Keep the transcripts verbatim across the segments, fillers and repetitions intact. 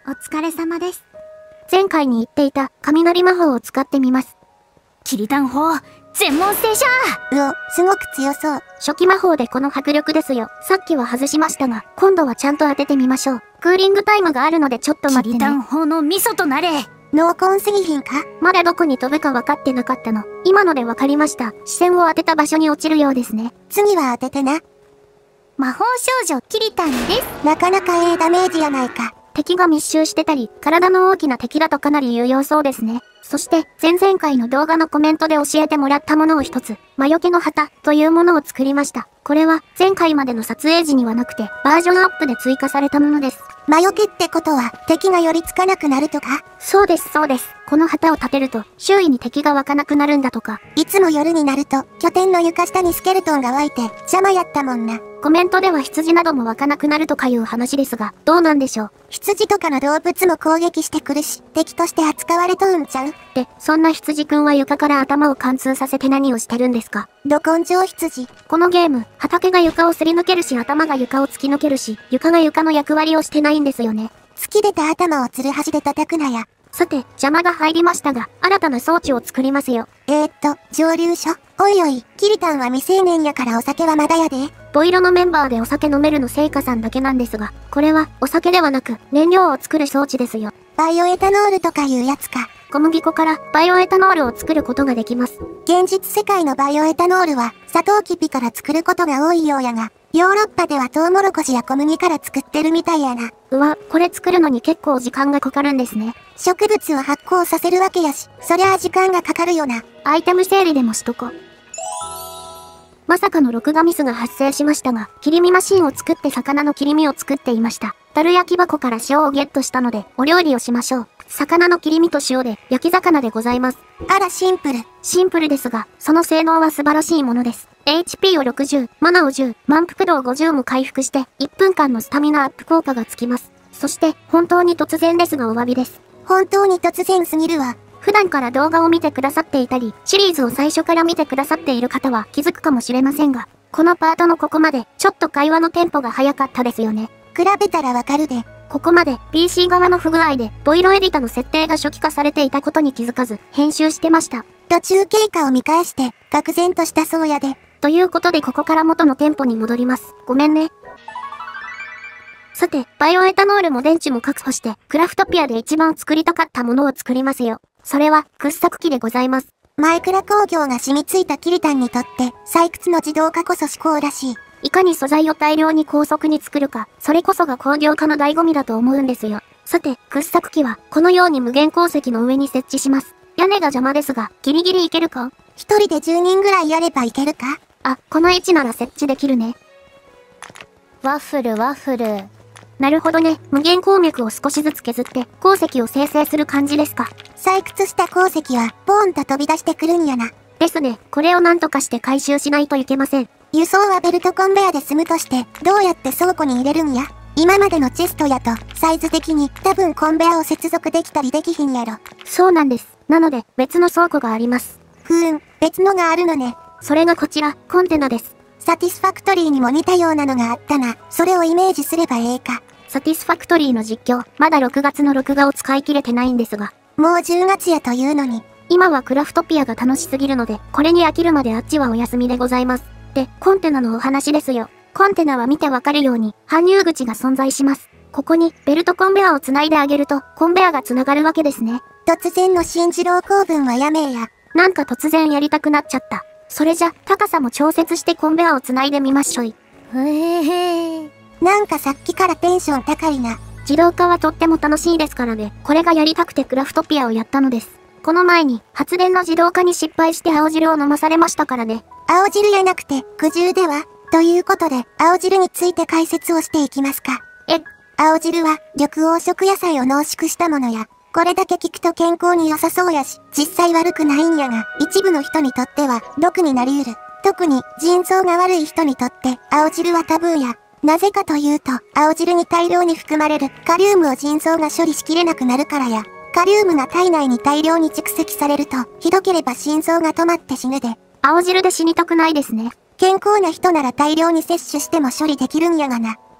お疲れ様です。前回に言っていた雷魔法を使ってみます。 きりたん砲、全問正射。 うお、すごく強そう。 初期魔法でこの迫力ですよ。さっきは外しましたが、今度はちゃんと当ててみましょう。クーリングタイムがあるのでちょっと待ってね。 きりたん砲の味噌となれ。 濃厚すぎひんか？ まだどこに飛ぶか分かってなかったの。今ので分かりました。視線を当てた場所に落ちるようですね。 次は当ててな。 魔法少女キリタンです。 なかなかええダメージやないか。 敵が密集してたり、体の大きな敵だとかなり有用そうですね。そして、前々回の動画のコメントで教えてもらったものを一つ、魔除けの旗というものを作りました。これは、前回までの撮影時にはなくて、バージョンアップで追加されたものです。 魔除けってことは、敵が寄りつかなくなるとか？ そうですそうです。この旗を立てると、周囲に敵が湧かなくなるんだとか。 いつも夜になると、拠点の床下にスケルトンが湧いて、邪魔やったもんな。 コメントでは羊なども湧かなくなるとかいう話ですが、どうなんでしょう。 羊とかの動物も攻撃してくるし、敵として扱われとうんちゃう？ で、そんな羊くんは床から頭を貫通させて何をしてるんですか？ ど根性羊。 このゲーム、畑が床をすり抜けるし頭が床を突き抜けるし、床が床の役割をしてないんですよね。 突き出た頭をつるはしで叩くなや。 さて、邪魔が入りましたが、新たな装置を作りますよ。 えーっと、蒸留所。おいおい、キリタンは未成年やからお酒はまだやで。 ボイロのメンバーでお酒飲めるの聖火さんだけなんですが、これはお酒ではなく燃料を作る装置ですよ。 バイオエタノールとかいうやつか。 小麦粉からバイオエタノールを作ることができます。 現実世界のバイオエタノールはサトウキビから作ることが多いようやが、ヨーロッパではトウモロコシや小麦から作ってるみたいやな。 うわ、これ作るのに結構時間がかかるんですね。 植物を発酵させるわけやし、そりゃあ時間がかかるよな。 アイテム整理でもしとこ。まさかの録画ミスが発生しましたが、切り身マシンを作って魚の切り身を作っていました。樽焼き箱から塩をゲットしたので、お料理をしましょう。魚の切り身と塩で焼き魚でございます。 あらシンプル。 シンプルですが、その性能は素晴らしいものです。エイチピー をろくじゅう、マナをじゅう、満腹度をごじゅうも回復して、いっぷんかんのスタミナアップ効果がつきます。そして、本当に突然ですがお詫びです。 本当に突然すぎるわ。 普段から動画を見てくださっていたり、シリーズを最初から見てくださっている方は気づくかもしれませんが、このパートのここまで、ちょっと会話のテンポが早かったですよね。 比べたらわかるで。 ここまで ピーシー 側の不具合で、ボイロエディタの設定が初期化されていたことに気づかず、編集してました。 途中経過を見返して、愕然としたそうやで。 ということでここから元のテンポに戻ります。ごめんね。さて、バイオエタノールも電池も確保して、クラフトピアで一番作りたかったものを作りますよ。それは、掘削機でございます。 マイクラ工業が染みついたキリタンにとって、採掘の自動化こそ至高らしい。 いかに素材を大量に高速に作るか、それこそが工業化の醍醐味だと思うんですよ。さて、掘削機は、このように無限鉱石の上に設置します。屋根が邪魔ですが、ギリギリいけるか？ 一人でじゅうにんぐらいやればいけるか？ あ、この位置なら設置できるね。 ワッフルワッフル。 なるほどね。無限鉱脈を少しずつ削って、鉱石を生成する感じですか。 採掘した鉱石は、ボーンと飛び出してくるんやな。 ですね。これをなんとかして回収しないといけません。 輸送はベルトコンベアで済むとして、どうやって倉庫に入れるんや？今までのチェストやと、サイズ的に多分コンベアを接続できたりできひんやろ。 そうなんです。なので、別の倉庫があります。 ふーん、別のがあるのね。 それがこちら、コンテナです。 サティスファクトリーにも似たようなのがあったな。それをイメージすればええか。 サティスファクトリーの実況、まだろくがつの録画を使い切れてないんですが。 もうじゅうがつやというのに。 今はクラフトピアが楽しすぎるので、これに飽きるまであっちはお休みでございます。で、コンテナのお話ですよ。コンテナは見てわかるように、搬入口が存在します。ここに、ベルトコンベアをつないであげると、コンベアがつながるわけですね。 突然の新次郎公文はやめえや。 なんか突然やりたくなっちゃった。それじゃ、高さも調節してコンベアをつないでみましょい。 へへへ。 なんかさっきからテンション高いな。 自動化はとっても楽しいですからね。これがやりたくてクラフトピアをやったのです。この前に、発電の自動化に失敗して青汁を飲まされましたからね。 青汁やなくて、苦汁では？ということで、青汁について解説をしていきますか。 え、 青汁は、緑黄色野菜を濃縮したものや、これだけ聞くと健康に良さそうやし、実際悪くないんやが、一部の人にとっては、毒になり得る。特に、腎臓が悪い人にとって、青汁はタブーや。なぜかというと、青汁に大量に含まれるカリウムを腎臓が処理しきれなくなるからや。カリウムが体内に大量に蓄積されると、ひどければ心臓が止まって死ぬで。 青汁で死にたくないですね。 健康な人なら大量に摂取しても処理できるんやがな。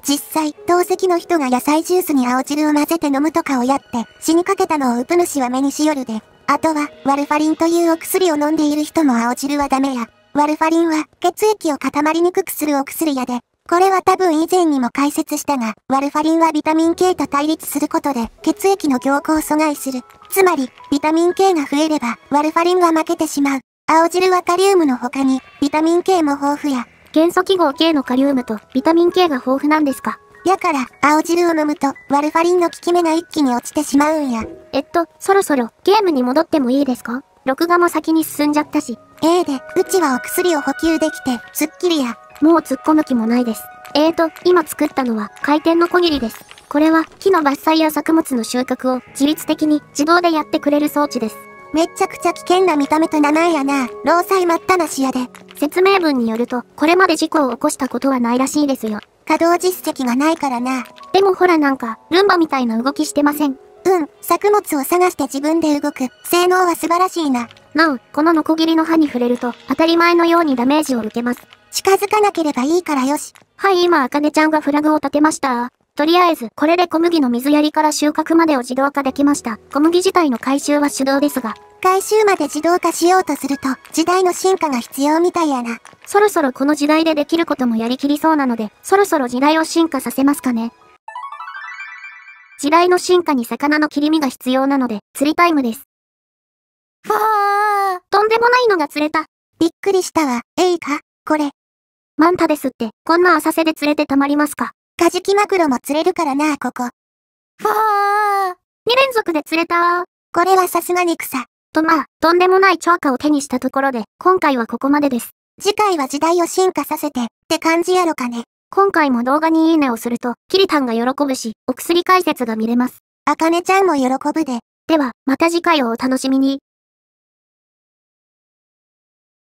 実際、同席の人が野菜ジュースに青汁を混ぜて飲むとかをやって、死にかけたのをウプ主は目にしよるで。あとは、ワルファリンというお薬を飲んでいる人も青汁はダメや。ワルファリンは、血液を固まりにくくするお薬やで。これは多分以前にも解説したが、ワルファリンはビタミン K と対立することで、血液の凝固を阻害する。つまり、ビタミン K が増えれば、ワルファリンは負けてしまう。青汁はカリウムの他に、ビタミン K も豊富や。 元素記号 K のカリウムとビタミン K が豊富なんですか？ やから、青汁を飲むと、ワルファリンの効き目が一気に落ちてしまうんや。 えっと、そろそろ、ゲームに戻ってもいいですか？録画も先に進んじゃったし。 ええで、うちはお薬を補給できて、すっきりや。 もう突っ込む気もないです。えーと、今作ったのは、回転のこぎりです。これは、木の伐採や作物の収穫を、自律的に、自動でやってくれる装置です。 めっちゃくちゃ危険な見た目と名前やな。労災待ったなしやで。 説明文によると、これまで事故を起こしたことはないらしいですよ。 稼働実績がないからな。 でもほらなんか、ルンバみたいな動きしてません？ うん、作物を探して自分で動く。性能は素晴らしいな。 なお、このノコギリの刃に触れると、当たり前のようにダメージを受けます。 近づかなければいいからよし。 はい、今、あかねちゃんがフラグを立てました。とりあえず、これで小麦の水やりから収穫までを自動化できました。小麦自体の回収は手動ですが、 回収まで自動化しようとすると、時代の進化が必要みたいやな。 そろそろこの時代でできることもやりきりそうなので、そろそろ時代を進化させますかね。時代の進化に魚の切り身が必要なので、釣りタイムです。 わー。 とんでもないのが釣れた。 びっくりしたわ。えいか、これ。 マンタですって、こんな浅瀬で釣れてたまりますか？ カジキマグロも釣れるからな、ここ。 わー。 に連続で釣れたー。 これはさすがに草。 とまあ、とんでもない超過を手にしたところで、今回はここまでです。 次回は時代を進化させて、って感じやろかね。 今回も動画にいいねをすると、キリタンが喜ぶし、お薬解説が見れます。 あかねちゃんも喜ぶで。 では、また次回をお楽しみに。